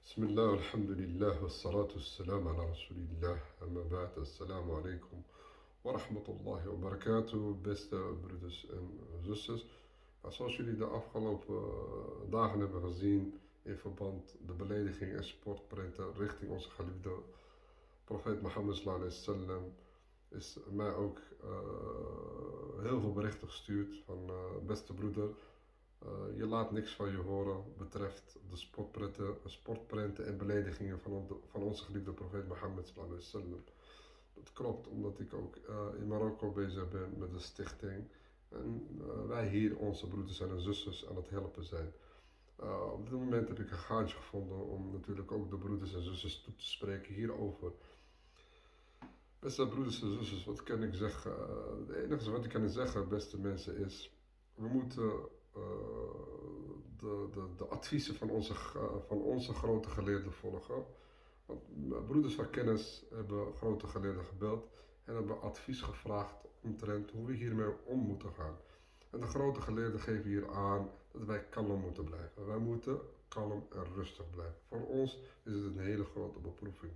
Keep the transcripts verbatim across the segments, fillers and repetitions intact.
بسم الله والحمد لله والصلاة والسلام على رسول الله. Amma ba'd, assalamu alaikum wa rahmatullahi wa barakatuh. Beste broeders en zusters. Nou, zoals jullie de afgelopen uh, dagen hebben gezien in verband de belediging en sportprenten richting onze geliefde profeet Mohammed sallallahu alaihi wasallam, is mij ook uh, heel veel berichten gestuurd van uh, beste broeder. Uh, je laat niks van je horen betreft de sportprenten, sportprenten en beledigingen van, on, van onze geliefde profeet Mohammed sallallahu alaihi wasallam. Dat klopt, omdat ik ook uh, in Marokko bezig ben met de stichting. En uh, wij hier onze broeders en zusters aan het helpen zijn. Uh, op dit moment heb ik een gaatje gevonden om natuurlijk ook de broeders en zusters toe te spreken hierover. Beste broeders en zusters, wat kan ik zeggen? Uh, het enige wat ik kan zeggen, beste mensen, is we moeten uh, de, de, de adviezen van onze, uh, van onze grote geleerden volgen. Want broeders van kennis hebben grote geleerden gebeld en hebben advies gevraagd omtrent hoe we hiermee om moeten gaan. En de grote geleerden geven hier aan dat wij kalm moeten blijven. Wij moeten kalm en rustig blijven. Voor ons is het een hele grote beproeving.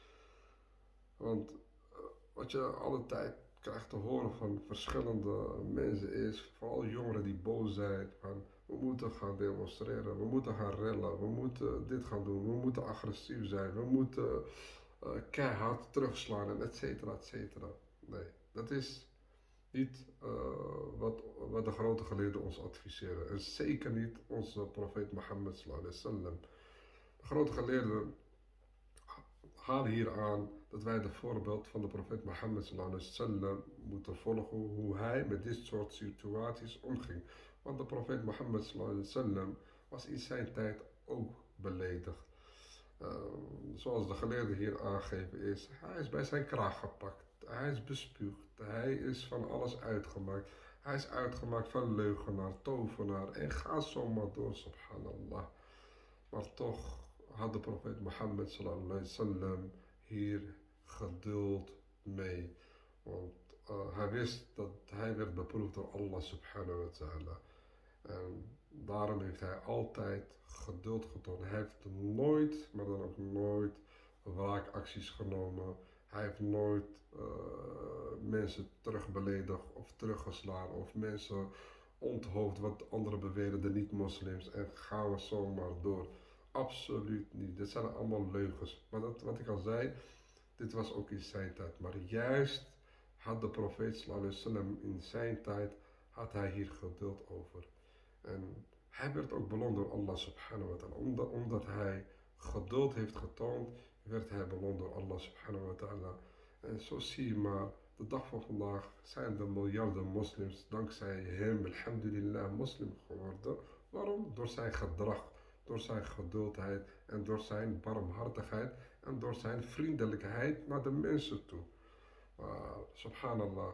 Want wat je alle tijd krijgt te horen van verschillende mensen is, vooral jongeren die boos zijn, van we moeten gaan demonstreren, we moeten gaan rellen, we moeten dit gaan doen, we moeten agressief zijn, we moeten uh, keihard terugslaan en et cetera, et cetera. Nee, dat is niet uh, wat, wat de grote geleerden ons adviseren. En zeker niet onze profeet Mohammed sallallahu alaihi wasallam. De grote geleerden halen hier aan dat wij het voorbeeld van de profeet Mohammed sallallahu alaihi wasallam moeten volgen, hoe hij met dit soort situaties omging. Want de profeet Mohammed sallallahu alaihi wasallam was in zijn tijd ook beledigd. Uh, zoals de geleerden hier aangeven is, hij is bij zijn kraag gepakt, hij is bespuugd, hij is van alles uitgemaakt. Hij is uitgemaakt van leugenaar, tovenaar en ga zo maar door, subhanallah. Maar toch had de profeet Mohammed sallallahu alaihi wasallam hier geduld mee. Want uh, hij wist dat hij werd beproefd door Allah subhanahu wa ta'ala. En daarom heeft hij altijd geduld getoond. Hij heeft nooit, maar dan ook nooit, wraakacties genomen. Hij heeft nooit uh, mensen terugbeledigd of teruggeslaan of mensen onthoofd wat anderen beweren, de niet-moslims. En gaan we zomaar door. Absoluut niet. Dit zijn allemaal leugens. Maar dat, wat ik al zei, dit was ook in zijn tijd. Maar juist had de profeet sallallahu alaihi wasallam in zijn tijd, had hij hier geduld over. En hij werd ook beloond door Allah subhanahu wa ta'ala. Omdat, omdat hij geduld heeft getoond, werd hij beloond door Allah subhanahu wa ta'ala. En zo zie je maar, de dag van vandaag zijn de miljarden moslims dankzij hem, alhamdulillah, moslim geworden. Waarom? Door zijn gedrag, door zijn geduldheid en door zijn barmhartigheid en door zijn vriendelijkheid naar de mensen toe. Uh, subhanallah.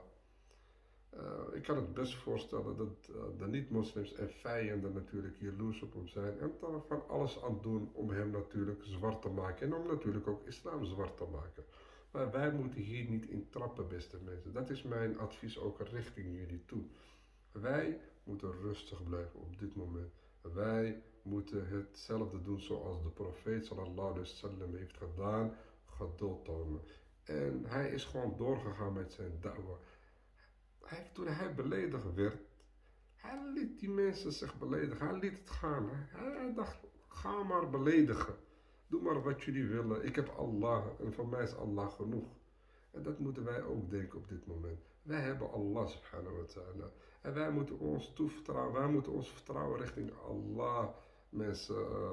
Uh, ik kan het best voorstellen dat uh, de niet-moslims en vijanden natuurlijk jaloers op hem zijn en er van alles aan doen om hem natuurlijk zwart te maken en om natuurlijk ook islam zwart te maken. Maar wij moeten hier niet in trappen, beste mensen. Dat is mijn advies ook richting jullie toe. Wij moeten rustig blijven op dit moment. Wij moeten hetzelfde doen zoals de profeet sallallahu alaihi wasallam heeft gedaan, geduld tonen. En hij is gewoon doorgegaan met zijn da'wah. Hij, toen hij beledigd werd, hij liet die mensen zich beledigen. Hij liet het gaan. Hij, hij dacht, ga maar beledigen. Doe maar wat jullie willen. Ik heb Allah en voor mij is Allah genoeg. En dat moeten wij ook denken op dit moment. Wij hebben Allah subhanahu wa ta'ala. En wij moeten ons toevertrouwen. Wij moeten ons vertrouwen richting Allah mensen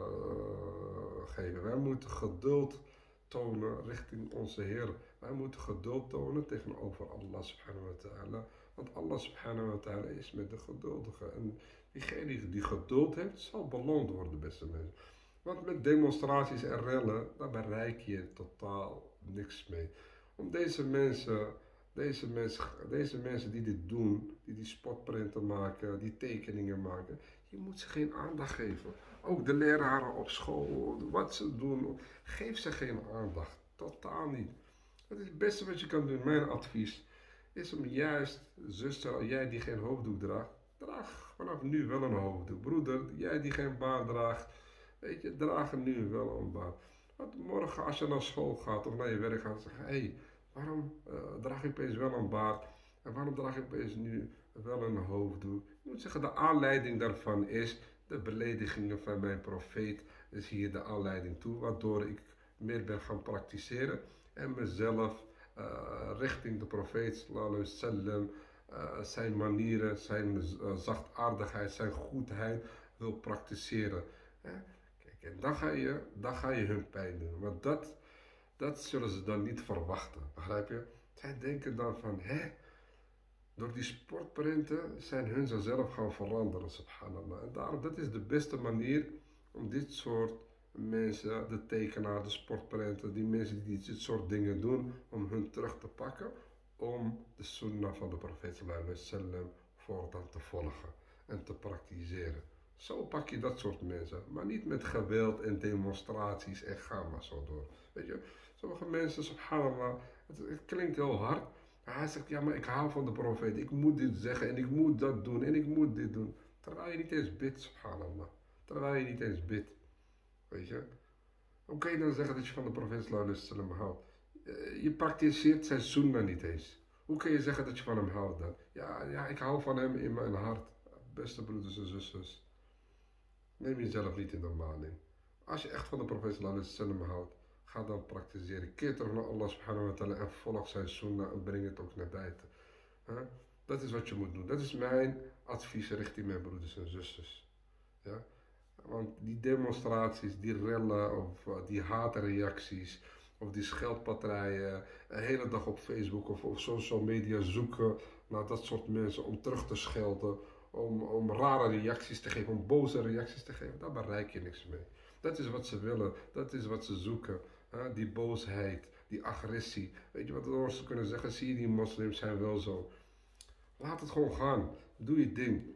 uh, geven. Wij moeten geduld tonen richting onze Heer. Wij moeten geduld tonen tegenover Allah subhanahu wa ta'ala. Want Allah subhanahu wa ta'ala is met de geduldige. En diegene die geduld heeft, zal beloond worden, beste mensen. Want met demonstraties en rellen, daar bereik je totaal niks mee. Om deze mensen, deze mensen, deze mensen die dit doen, die die spotprinten maken, die tekeningen maken, je moet ze geen aandacht geven. Ook de leraren op school, wat ze doen, geef ze geen aandacht. Totaal niet. Dat is het beste wat je kan doen. Mijn advies is om juist, zuster, jij die geen hoofddoek draagt, draag vanaf nu wel een hoofddoek. Broeder, jij die geen baard draagt, Weet je, dragen nu wel een baard. Want morgen als je naar school gaat of naar je werk gaat, zeg je, hé, hey, waarom uh, draag je opeens wel een baard? En waarom draag je opeens nu wel een hoofddoek? Ik moet zeggen, de aanleiding daarvan is de beledigingen van mijn profeet. Is hier de aanleiding toe, waardoor ik meer ben gaan praktiseren en mezelf uh, richting de profeet sallallahu alaihi wasallam, uh, zijn manieren, zijn uh, zachtaardigheid, zijn goedheid wil praktiseren. Hè? Kijk, en dan ga, je, dan ga je hun pijn doen, want dat, dat zullen ze dan niet verwachten, begrijp je? Zij denken dan van, hè, door die sportprenten zijn hun zichzelf gaan veranderen, subhanallah. En daarom, dat is de beste manier om dit soort mensen, de tekenaar, de sportprenten, die mensen die dit soort dingen doen, om hun terug te pakken, om de sunnah van de profeet sallallahu alaihi wasallam voortaan te volgen en te praktiseren. Zo pak je dat soort mensen, maar niet met geweld en demonstraties en ga maar zo door. Weet je, sommige mensen, subhanallah, het, het klinkt heel hard, maar hij zegt, ja, maar ik hou van de profeet, ik moet dit zeggen en ik moet dat doen en ik moet dit doen. Terwijl je niet eens bidt, subhanallah. Terwijl je niet eens bidt. Weet je? Hoe kan je dan zeggen dat je van de profeet sallallahu alaihi wasallam houdt? Je praktiseert zijn sunnah niet eens. Hoe kun je zeggen dat je van hem houdt dan? Ja, ja, ik hou van hem in mijn hart. Beste broeders en zusters. Neem jezelf niet in de maling. Als je echt van de profeet sallallahu alaihi wasallam houdt, ga dan praktiseren. Keer terug naar Allah subhanahu wa ta'ala en volg zijn sunnah en breng het ook naar buiten. Huh? Dat is wat je moet doen. Dat is mijn advies richting mijn broeders en zusters. Ja? Want die demonstraties, die rellen of uh, die haatreacties of die scheldpartijen, een hele dag op Facebook of op social media zoeken naar dat soort mensen om terug te schelden, om, om rare reacties te geven, om boze reacties te geven, daar bereik je niks mee. Dat is wat ze willen, dat is wat ze zoeken. Hè? Die boosheid, die agressie. Weet je wat ze kunnen zeggen? Zie je, die moslims zijn wel zo. Laat het gewoon gaan. Doe je ding.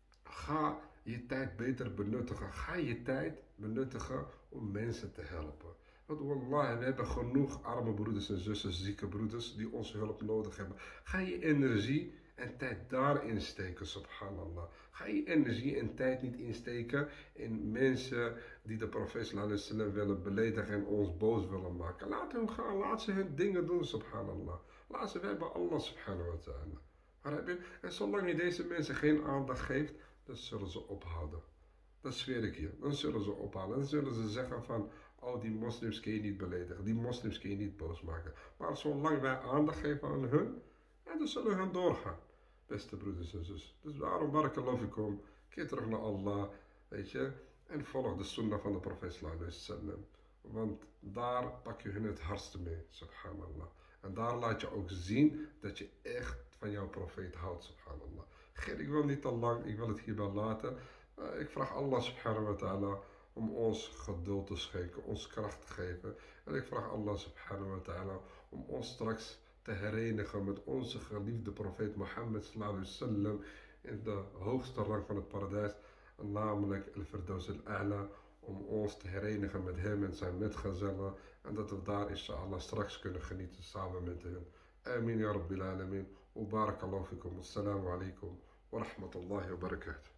Ga je tijd beter benuttigen. Ga je tijd benuttigen om mensen te helpen. Want wallah, we hebben genoeg arme broeders en zussen, zieke broeders die onze hulp nodig hebben. Ga je energie en tijd daarin steken, subhanallah. Ga je energie en tijd niet insteken in mensen die de profeet sallallahu alaihi wasallam willen beledigen en ons boos willen maken. Laat hen gaan, laat ze hun dingen doen, subhanallah. Laat ze, we hebben Allah subhanahu wa ta'ala. En zolang je deze mensen geen aandacht geeft, dan zullen ze ophouden. Dat zweer ik je. Dan zullen ze ophouden. Dan zullen ze zeggen van, oh, die moslims kun je niet beledigen. Die moslims kun je niet boos maken. Maar zolang wij aandacht geven aan hun, ja, dan zullen hun doorgaan. Beste broeders en zus. Dus daarom, barakallahu fikum, keer terug naar Allah, weet je. En volg de sunnah van de profeet sallallahu alaihi wasallam. Want daar pak je hun het hardste mee, subhanallah. En daar laat je ook zien dat je echt van jouw profeet houdt, subhanallah. Geer, ik wil niet te lang, ik wil het hierbij laten. Uh, ik vraag Allah subhanahu wa ta'ala om ons geduld te schenken, ons kracht te geven. En ik vraag Allah subhanahu wa ta'ala om ons straks te herenigen met onze geliefde profeet Mohammed sallallahu alaihi wasallam in de hoogste rang van het paradijs, namelijk al-Firdaus al-A'la, om ons te herenigen met hem en zijn metgezellen en dat we daar inshallah straks kunnen genieten samen met hen. Amin ya rabbil alamin. Wa barakallahu fikum. Assalamu alaikum wa rahmatullahi wa barakatuh.